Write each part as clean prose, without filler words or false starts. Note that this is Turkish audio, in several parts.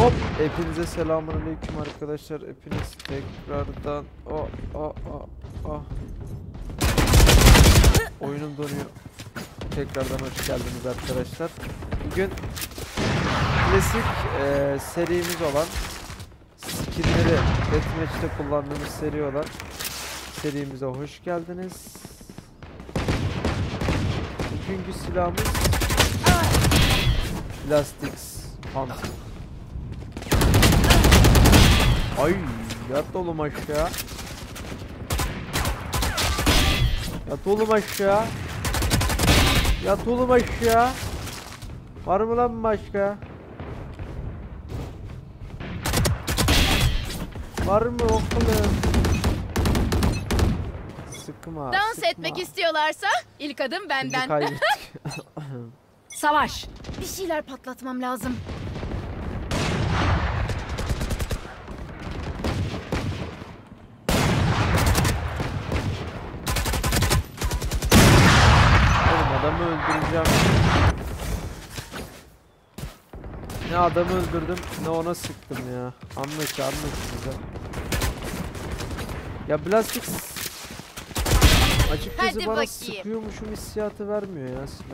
Hop, hepinize selamünaleyküm arkadaşlar. Hepiniz tekrardan oyunum donuyor. Tekrardan hoş geldiniz arkadaşlar. Bugün klasik serimiz olan skinleri Deathmatch'te kullandığımız seri olan serimize hoş geldiniz. Bugünkü silahımız Plastics Hunter. Ay, yat oğlum aşağı. Yat oğlum aşağı. Yat oğlum aşağı. Var mı lan başka? Var mı oğlum? Sıkma. Dans sıkma. etmek istiyorlarsa ilk adım benden. Kaybettik. Savaş. Bir şeyler patlatmam lazım. Oğlum adamı öldüreceğim. Ne adamı öldürdüm ne ona sıktım ya. Anla ki bize. Ya Blastix açıkçası Hadi bana bakayım. sıkıyormuşum hissiyatı vermiyor ya silah.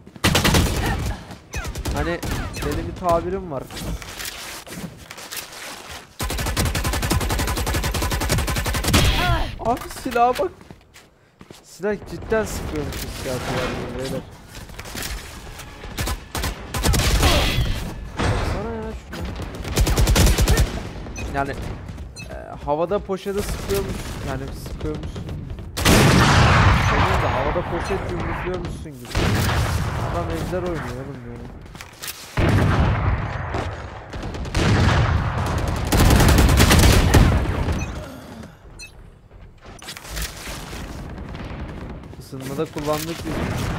Hani benim bir tabirim var. Abi silaha bak. Silah cidden sıkıyormuş hissiyatı vermiyor beyler. Baksana ya şuna. Yani havada poşete sıkıyormuş. Yani sıkıyormuşsun. Senin de havada poşet yumrukluyormuşsun gibi. Adam ejder oynuyor oğlum yani. Isınmada kullandık biz.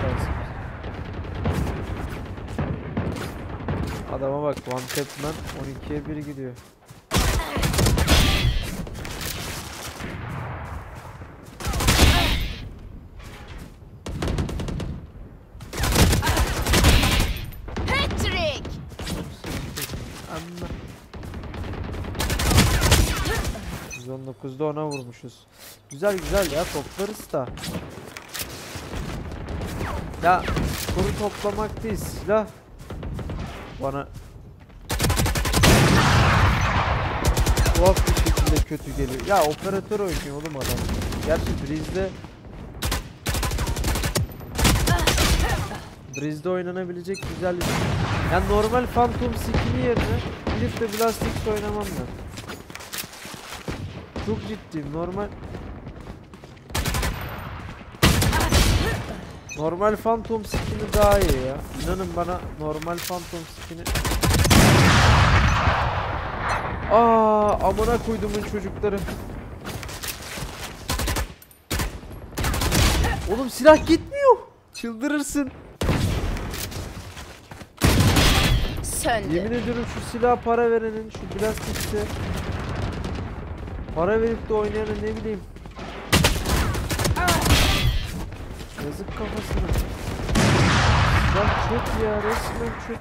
Adama bak, one tap man 12'ye 1 gidiyor. Patrick. Amma. 119'da ona vurmuşuz. Güzel güzel ya, toplarız da. Ya kuru toplamak değil, silah bana tuhaf bir şekilde kötü geliyor. Ya operatör oynuyor oğlum adam. Gerçi Breeze'de oynanabilecek güzel bir şey. Yani normal Phantom skin'i yerine gidip de Blastix oynamam ben. Çok ciddiyim, normal Phantom skin'i daha iyi ya. İnanın bana, normal Phantom skin'i. Amına koyduğumun çocukları. Oğlum silah gitmiyor. Çıldırırsın. Söndü. Yemin ediyorum şu silaha para verenin, şu Plastics'e para verip de oynayanın ne bileyim. Yazık kafasına. Lan çöp ya, resmen çöp.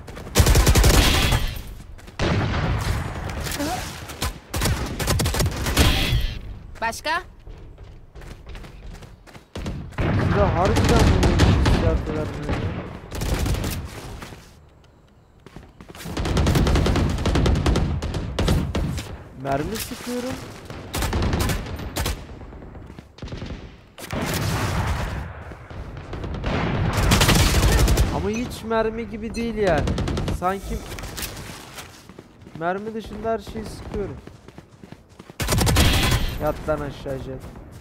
Başka? Silah harbiden bunu hissiyatı vermiyor ya. Mermi sıkıyorum. Ama hiç mermi gibi değil yani. Sanki mermi dışında her şeyi sıkıyorum. Yat lan aşağı jet.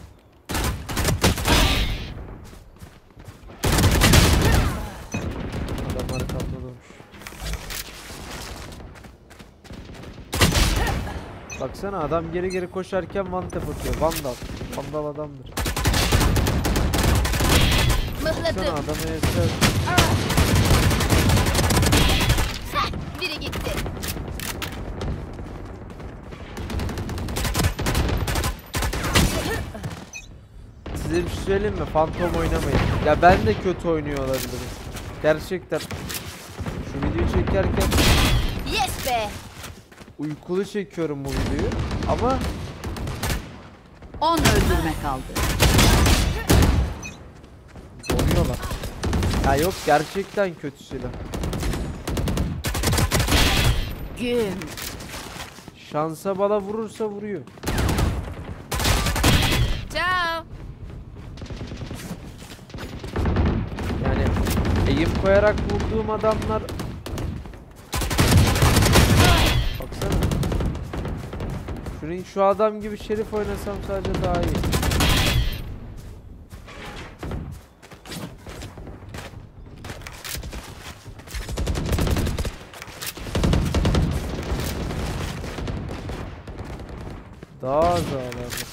Adam arkamda durmuş. Baksana adam geri geri koşarken one tap atıyor. Vandal. Vandal adamdır. Baksana Mıhladım. adamı eser. Biri gitti. Size bir şey söyleyeyim mi? Phantom oynamayın. Ya ben de kötü oynuyor olabilirim. Gerçekten. Şu videoyu çekerken Yes be. uykulu çekiyorum bu videoyu ama 10 öldürme kaldı. donuyorlar. Ya yok, gerçekten kötü silah. Güm. Şansa bala vurursa vuruyor. Ciao. Yani eğim koyarak vurduğum adamlar, baksana. Şu adam gibi Şerif oynasam sadece daha iyi. Daha az ağlardı.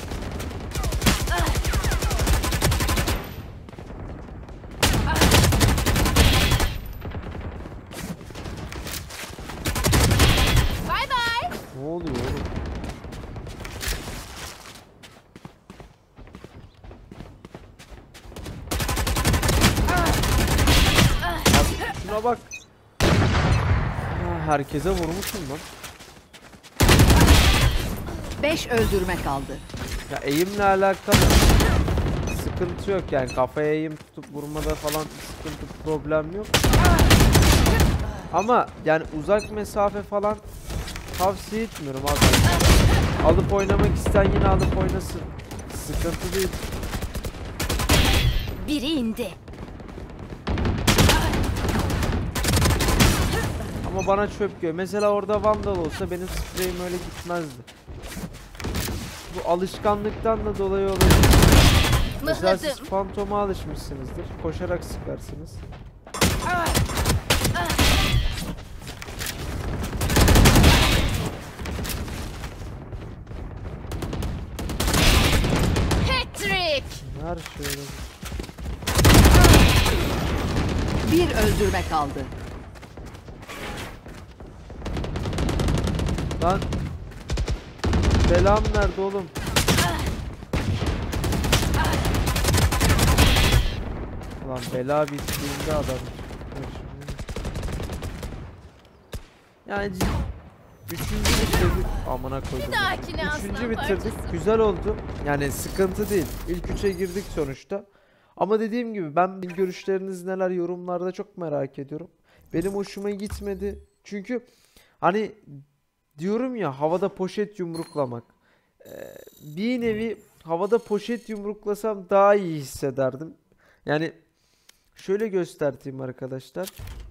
Bay bay. Ne oluyor oğlum? Abi şuna bak. Herkese vurmuşum lan. 5 öldürme kaldı. Ya eğimle alakalı sıkıntı yok yani, kafaya eğim tutup vurmada falan sıkıntı, problem yok. Ama yani uzak mesafe falan tavsiye etmiyorum abi. Alıp oynamak isteyen yine alıp oynasın. Sıkıntı değil. Biri indi. Ama bana çöp göğü. Mesela orada Vandal olsa benim spreyim öyle gitmezdi. Bu alışkanlıktan da dolayı olabilir. Mesela siz Mıhladım. Phantom'a alışmışsınızdır. Koşarak sıkarsınız. Patrick. Her şey öyle. Bir öldürme kaldı. Lan belam nerede oğlum? Lan bela bittiğinde adam. Yani üçüncü bitirdik. Amına koydum. dahakine Üçüncü aslan bitirdik. parçası. Güzel oldu. Yani sıkıntı değil. İlk üçe girdik sonuçta. Ama dediğim gibi ben görüşleriniz neler, yorumlarda çok merak ediyorum. Benim hoşuma gitmedi. Çünkü hani diyorum ya, havada poşet yumruklamak. Bir nevi havada poşet yumruklasam daha iyi hissederdim. Yani şöyle göstereyim arkadaşlar.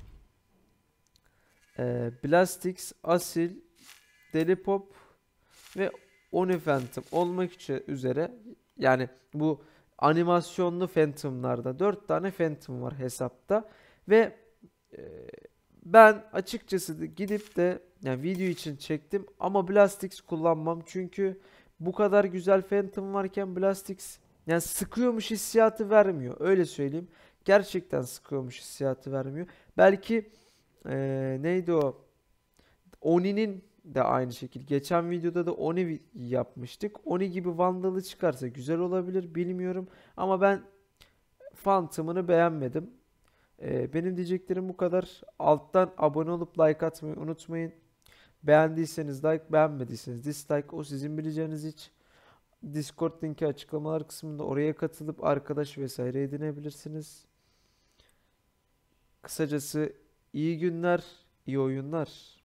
Blastix, Asil, Delipop ve Oni Phantom olmak üzere, yani bu animasyonlu Phantom'larda 4 tane Phantom var hesapta ve e, ben açıkçası gidip de yani video için çektim ama Blastix kullanmam, çünkü bu kadar güzel Phantom varken Blastix yani sıkıyormuş hissiyatı vermiyor, öyle söyleyeyim. Gerçekten sıkıyormuş hissiyatı vermiyor. Belki neydi o? Oni'nin de aynı şekilde. Geçen videoda da Oni yapmıştık. Oni gibi Vandal'ı çıkarsa güzel olabilir, bilmiyorum. Ama ben Phantom'ını beğenmedim. Benim diyeceklerim bu kadar. Alttan abone olup like atmayı unutmayın. Beğendiyseniz like, beğenmediyseniz dislike. O sizin bileceğiniz iş. Discord linki açıklamalar kısmında, oraya katılıp arkadaş vesaire edinebilirsiniz. Kısacası iyi günler, iyi oyunlar.